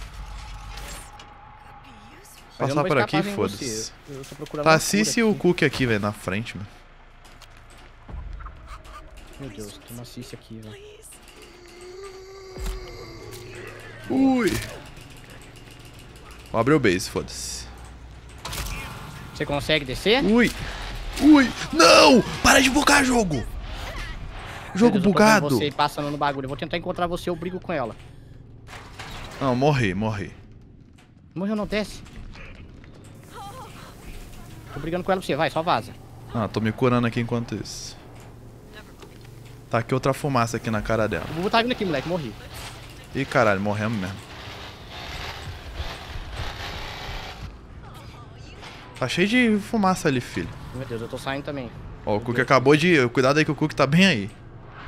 Mas eu Passar não vou por aqui, escapar sem foda-se. você. Eu tô procurando Tá uma a Cici e cura o aqui. Cook aqui, velho, na frente, mano. Meu Deus, tem uma Cici aqui, velho. Ui. Vou abrir o base, foda-se. Você consegue descer? Ui. Ui. Não! Para de bugar, jogo! Jogo Meu Deus, eu tô vendo bugado. Você passando no bagulho. Eu vou tentar encontrar você, eu brigo com ela. Não, morri, morri. Morreu, não desce. Tô brigando com ela pra você, vai, só vaza. Ah, tô me curando aqui enquanto isso. Tá aqui outra fumaça aqui na cara dela. O Bubu tá vindo aqui, moleque, morri. Ih, caralho, morremos mesmo. Tá cheio de fumaça ali, filho. Meu Deus, eu tô saindo também. Ó, o Cook acabou de... Cuidado aí que o Cook tá bem aí.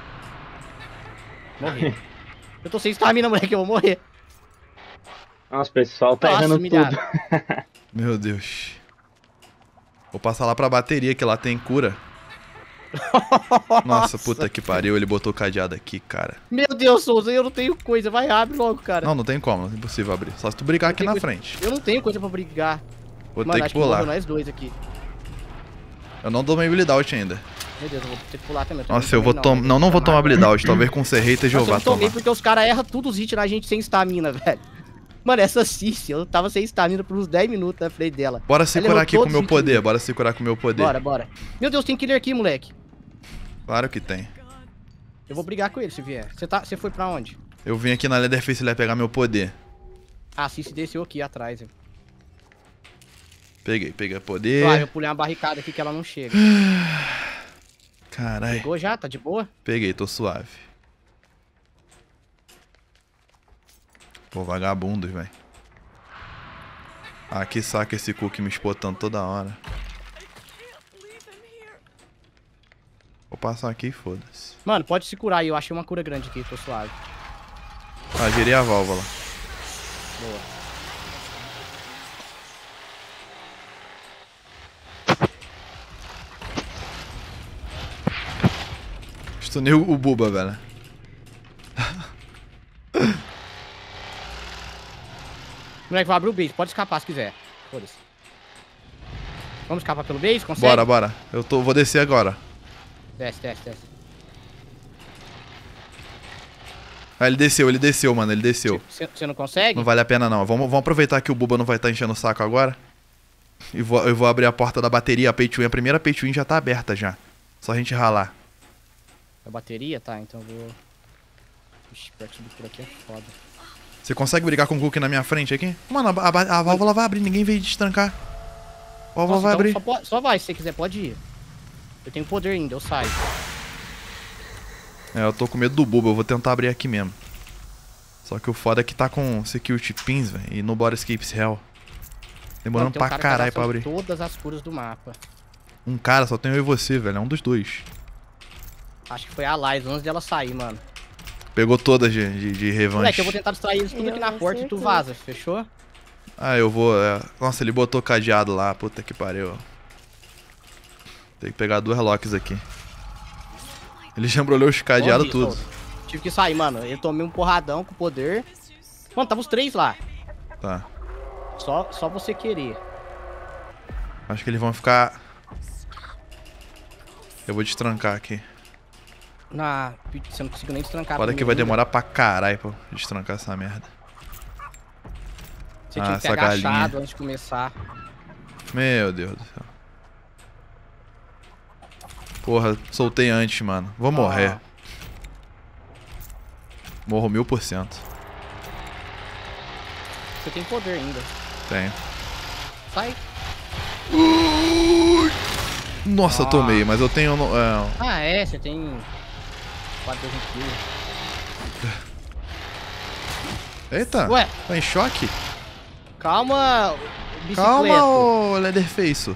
Morri. Eu tô sem estamina, moleque, eu vou morrer. Nossa, o pessoal tá Nossa, errando humilhado. tudo. Meu Deus. Vou passar lá pra bateria, que lá tem cura. Nossa, puta que pariu, ele botou o cadeado aqui, cara. Meu Deus, Souza, eu não tenho coisa. Vai, abre logo, cara. Não, não tem como, é impossível abrir. Só se tu brigar aqui na coisa... frente. Eu não tenho coisa pra brigar. Vou Mano, ter acho que pular. Que nós dois aqui. Eu não tomei bleed out ainda. Meu Deus, eu vou ter que pular também. Nossa, eu vou tomar... Não, não vou tomar bleed out. Talvez com ser hater eu Nossa, eu vá não tomei tomar. porque os caras erram tudo os hits na gente sem estamina, velho. Mano, essa Cici, eu tava sem estamina por uns dez minutos na frente dela. Bora se Ela curar errou aqui com o todos meu os poder. hits. Bora se curar com o meu poder. Bora, bora. Meu Deus, tem killer aqui, moleque. Claro que tem. Eu vou brigar com ele se vier. Você tá... Você foi pra onde? Eu vim aqui na Leatherface, ele vai pegar meu poder. Ah, a Cici desceu aqui atrás. Eu. Peguei, peguei poder. Ah, eu pulei uma barricada aqui que ela não chega. Caralho. Pegou já? Tá de boa? Peguei, tô suave. Pô, vagabundos, velho. Ah, que saco esse cookie me espotando toda hora. Vou passar aqui e foda-se. Mano, pode se curar aí. Eu achei uma cura grande aqui, tô suave. Ah, girei a válvula. Boa. Estunei o o Buba, velho. Moleque, vai abrir o base. Pode escapar se quiser. Foda-se. Vamos escapar pelo base? Consegue? Bora, bora. Eu tô, vou descer agora. Desce, desce, desce. Ah, ele desceu, ele desceu, mano. Ele desceu. Você não consegue? Não vale a pena, não. Vamos, vamos aproveitar que o Buba não vai estar enchendo o saco agora. E vou, eu vou abrir a porta da bateria. A pay to win, a primeira pay to win já tá aberta já. Só a gente ralar. A bateria? Tá, então eu vou... Ixi, pior que subir por aqui é foda. Você consegue brigar com o Cook na minha frente aqui? Mano, a, a, a válvula vai abrir, ninguém veio destrancar. A válvula Nossa, vai então abrir. Só, pode- só vai, se você quiser, pode ir. Eu tenho poder ainda, eu saio. É, eu tô com medo do Buba, eu vou tentar abrir aqui mesmo. Só que o foda é que tá com security pins, velho, e nobody escapes hell. Demorando Mano, tem um pra cara que tá caralho pra gastando abrir. todas as curas do mapa. Um cara, só tem eu e você, velho, é um dos dois. Acho que foi a Lies antes dela sair, mano. Pegou todas de, de, de revanche. Moleque, eu vou tentar distrair eles tudo Eu aqui na não porta e tu acertei. vaza, fechou? Ah, eu vou... é. Nossa, ele botou cadeado lá, puta que pariu. Tem que pegar duas locks aqui. Ele já embrulhou os cadeados Morri, tudo. solto. Tive que sair, mano. Eu tomei um porradão com poder. Mano, tava os três lá. Tá. Só, só você querer. Acho que eles vão ficar... Eu vou destrancar aqui. Na... Você não conseguiu nem destrancar. Foda que primeiro vai ainda. demorar pra caralho pra destrancar essa merda. Você Ah, tinha que ter essa galinha. agachado antes de começar. Meu Deus do céu. Porra, soltei antes, mano. Vou morrer. Ah. Morro mil por cento. Você tem poder ainda. Tenho. Sai. Nossa, eu Ah. tomei, mas eu tenho... no- é, Ah, é. Você tem... quatro vezes um quilo. Eita, Ué, tá em choque? calma, bicicleta. Calma, ô Leatherface.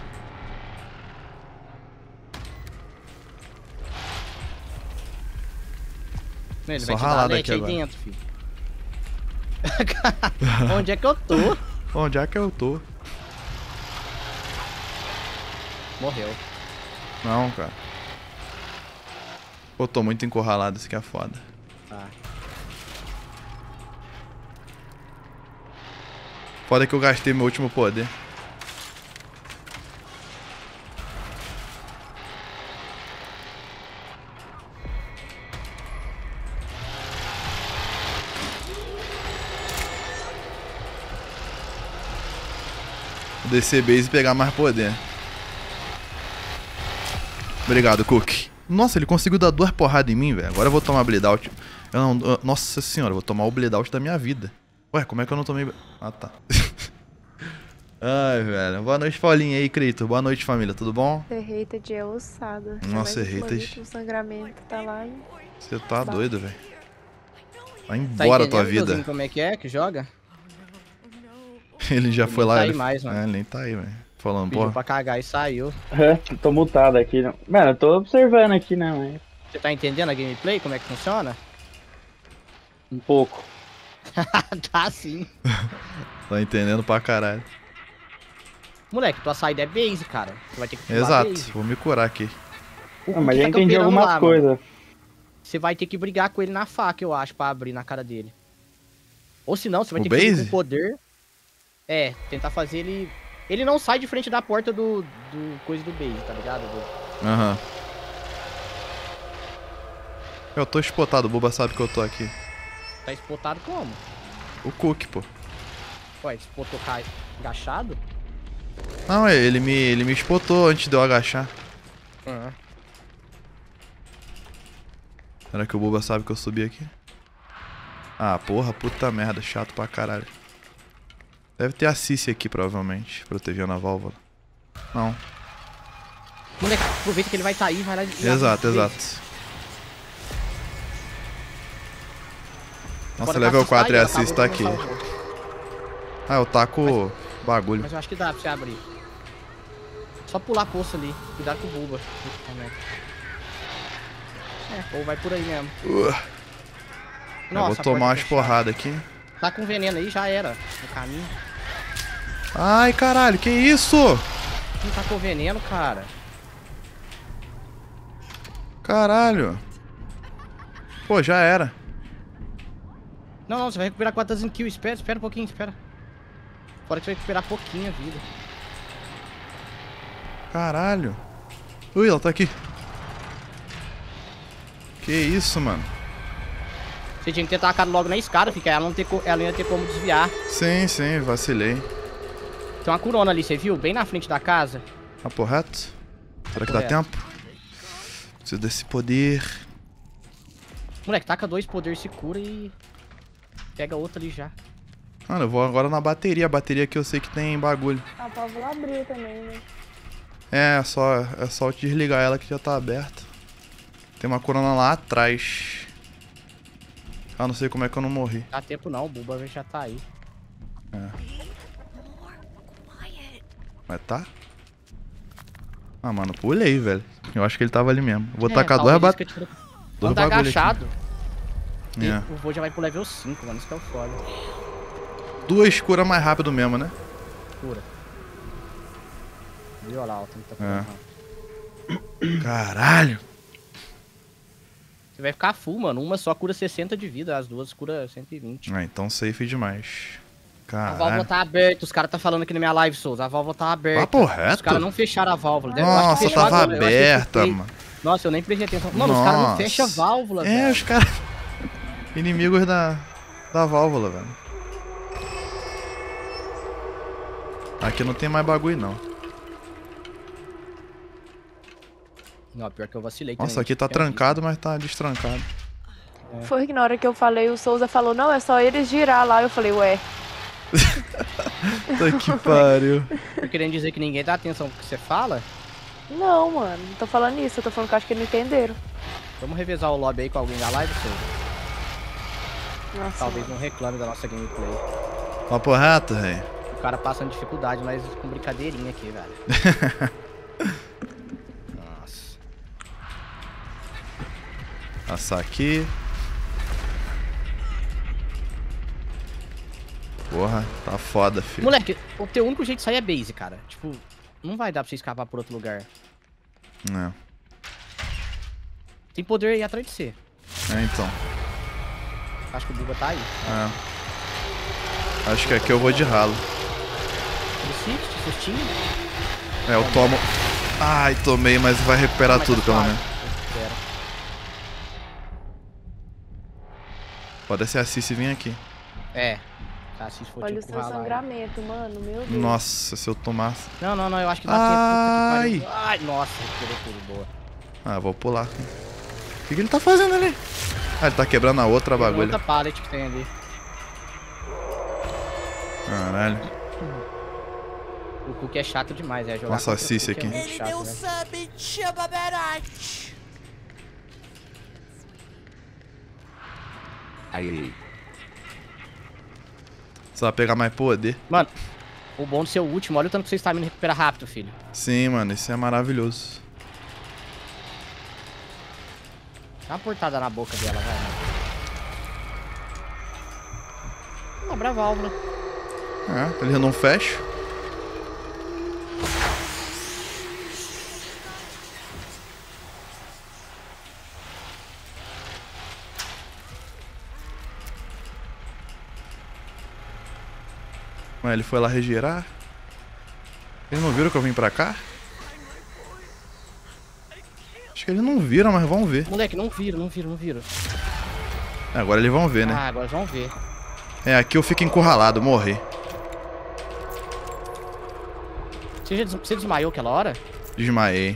Ele Só vai te dar ralada leite aqui aí agora. dentro, filho. Onde é que eu tô? Onde é que eu tô? Morreu. Não, cara. Pô, tô muito encurralado, isso aqui é foda. Tá. Foda que eu gastei meu último poder. Vou descer base e pegar mais poder. Obrigado, Cook. Nossa, ele conseguiu dar duas porradas em mim, velho. Agora eu vou tomar bleed out. Eu não, eu- nossa senhora, eu vou tomar o bleed out da minha vida. Ué, como é que eu não tomei... Ah, tá. Ai, velho. Boa noite, Paulinha aí, Creito. Boa noite, família. Tudo bom? Ser hater de é ossado. Nossa, Você vai hater. explodir, O sangramento tá lá e... Você tá doido, velho. Vai Tá embora a tua entendendo, vida. Josinho, como é que é que joga? Ele já Ele foi nem lá. tá aí ele... mais, mano. É, ele nem tá aí, velho. Falando, Pediu porra. pra cagar e saiu. É, tô mutado aqui. Não. Mano, eu tô observando aqui, né, mas Você tá entendendo a gameplay? Como é que funciona? um pouco. Tá sim. Tá entendendo pra caralho. Moleque, tua saída é base, cara. Você vai ter que pular Exato. base. Vou me curar aqui. O Ah, mas que já tá entendi camperando algumas lá, mano. coisas. Você vai ter que brigar com ele na faca, eu acho, pra abrir na cara dele. Ou se não, você vai O ter que subir base? com poder. É, tentar fazer ele... Ele não sai de frente da porta do... do coisa do base, tá ligado? Do... Aham. Eu tô espotado, o Buba sabe que eu tô aqui. Tá espotado como? O Cook, pô. Ué, espotou cai agachado? Não, ele me, ele me espotou antes de eu agachar. Uhum. Será que o Buba sabe que eu subi aqui? Ah, porra, puta merda, chato pra caralho. Deve ter a Cici aqui, provavelmente, protegendo a válvula. Não. Moleque, aproveita que ele vai estar aí, vai lá e... Exato, abre o base. exato. Nossa, Agora level tá quatro e a assustado, Cici tá ela aqui. acabou de começar o jogo. Ah, eu taco bagulho. Mas eu acho que dá pra você abrir. Só pular a poça ali. Cuidado com o Bulba. É, ou vai por aí mesmo. Uh, eu vou a tomar porta umas fechada. porradas aqui. Tá com veneno aí, já era. No caminho. Ai, caralho, que isso? Não tá com veneno, cara. Caralho. Pô, já era. Não, não, você vai recuperar quatorze kills. Espera, espera um pouquinho, espera. Fora que você vai recuperar pouquinho a vida. Caralho. Ui, ela tá aqui. Que isso, mano? Você tinha que ter tacado logo na escada, fica. Ela não, ter co... ela não ia ter como desviar. Sim, sim, vacilei. Tem uma corona ali, você viu? Bem na frente da casa. Papo reto? Será que dá Correto. tempo? Preciso desse poder. Moleque, taca dois poderes, se cura e... Pega outro ali já. Mano, eu vou agora na bateria. A bateria aqui eu sei que tem bagulho. A válvula abriu também, né? É, é só, é só eu desligar ela que já tá aberta. Tem uma corona lá atrás. Ah, não sei como é que eu não morri. Dá tempo não, o Bulba já tá aí. Mas tá? Ah, mano, pulei, velho. Eu acho que ele tava ali mesmo. Vou É, tacar talvez duas isso que baterias. eu te- Dois Anda bagulho aqui. agachado. E É. o voo já vai pro level cinco, mano. Isso que é o foda. Duas cura mais rápido mesmo, né? Cura. Viu lá, ó, tem muita É. coisa. Caralho. Você vai ficar full, mano. Uma só cura sessenta de vida, as duas cura cento e vinte. Ah, então safe demais. A válvula Caralho. tá aberta, os caras tá falando aqui na minha live, Souza. A válvula tá aberta. Papo reto? Os caras não fecharam a válvula. Eu acho que Nossa, fechou tava agora, eu acho que eu aberta, escutei. mano. Nossa, eu nem prestei atenção. Mano, os caras não Nossa. fecham a válvula, É, velho. os caras... Inimigos da... da válvula, velho. Aqui não tem mais bagulho, não. Não, pior que eu vacilei Nossa, também. aqui tá Tinha trancado, mas tá destrancado. Foi que na hora que eu falei, o Souza falou, não, é só eles girar lá. Eu falei, ué. Puta que pariu. visto. Tô querendo dizer que ninguém dá atenção pro que você fala. Não, mano, não tô falando isso. Eu tô falando que eu acho que eles não entenderam. Vamos revezar o lobby aí com alguém da live, Souza. Nossa, Talvez mano. não reclame da nossa gameplay. Papo reto, velho. O cara passa dificuldade, mas com brincadeirinha aqui, velho. Nossa. Passar aqui. Porra, tá foda, filho. Moleque, o teu único jeito de sair é base, cara. Tipo, não vai dar pra você escapar por outro lugar. É. Tem poder aí atrás de você. É, então. Acho que o Buba tá aí. É. Acho que aqui eu vou de ralo. Resiste, sustinho. É, eu tomo... Ai, tomei, mas vai recuperar Mas tudo, tá pelo suave. menos. Espera. Pode ser a Cici vir aqui. É. Tá, se for Olha o te seu encurralar aí. sangramento, mano. Meu Deus. Nossa, se eu tomar... Não, não, não, eu acho que dá Ai. tempo. Puta que pariu. Ai, nossa, recuperou tudo, boa. Ah, vou pular. O que, que ele tá fazendo ali? Ah, ele tá quebrando a outra Tem bagulho. outra pallet que tem ali. Caralho. O Cook é chato demais, é jogar Nossa, contra o Cici Cook é aqui. muito chato, né? Aí. Você vai pegar mais poder? Mano, o bom do seu último, olha o tanto que você está me recuperar rápido, filho. Sim, mano, isso é maravilhoso. Dá uma portada na boca dela, vai, mano. Abre a válvula. É, ele não fecha. Mas ele foi lá regerar. Eles não viram que eu vim pra cá? Acho que eles não viram, mas vão ver. Moleque, não viram, não viram, não viram. Agora eles vão ver, né? Ah, agora vão ver. É, aqui eu fico encurralado, morrer. Você, já des você desmaiou aquela hora? Desmaiei.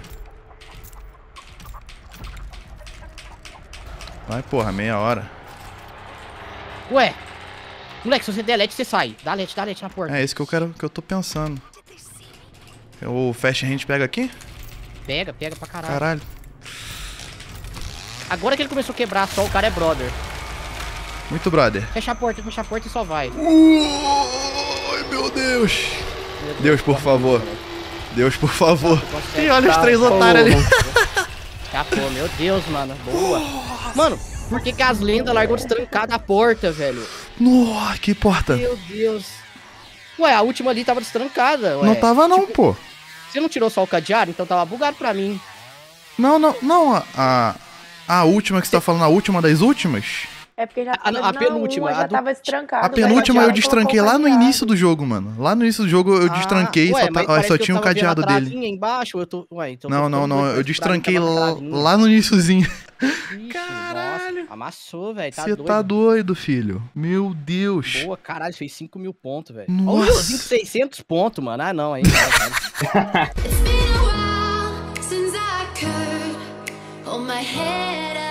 Vai, porra, meia hora. Ué. Moleque, se você der let, você sai. Dá let, dá let na porta. É isso que eu quero, que eu tô pensando. O Fast Hand pega aqui? Pega, pega pra caralho. Caralho. Agora que ele começou a quebrar só, o cara é brother. Muito brother. Fecha a porta, fecha a porta e só vai. Ai, meu Deus. Meu Deus, Deus, por favor. Deus, por favor. Consegue. Ih, olha os três otários ali. Escapou, meu Deus, mano. Boa. Mano, por que que as lendas largou destrancada a porta, velho? Nossa, que porta. Meu Deus. Ué, a última ali tava destrancada, ué. Não tava não, pô. Você não tirou só o cadeado? Então tava bugado pra mim. Não, não, não. A, a, a última que você tá falando, a última das últimas? É porque já A- tava a na penúltima, uma, a já do- tava estrancado. A penúltima Aí eu ela destranquei colocou lá o no cadeado. início do jogo, mano. Lá no início do jogo eu destranquei, ué, só, tá, mas ó, parece só que eu tinha o tava vendo a cadeado dele. travinha embaixo, eu tô... Ué, então Não, tô não, ficando não, doido, eu parece que pra mim destranquei tava lá, travadinho. lá no iniciozinho. Ixi, Caralho. nossa, amassou, velho, tá Você doido. tá doido, filho. Meu Deus. Boa, caralho, fez cinco mil pontos, velho. Nossa. Olha o Leozinho com seiscentos pontos, mano. Ah, não, aí não, velho. It's been a while since I could hold my head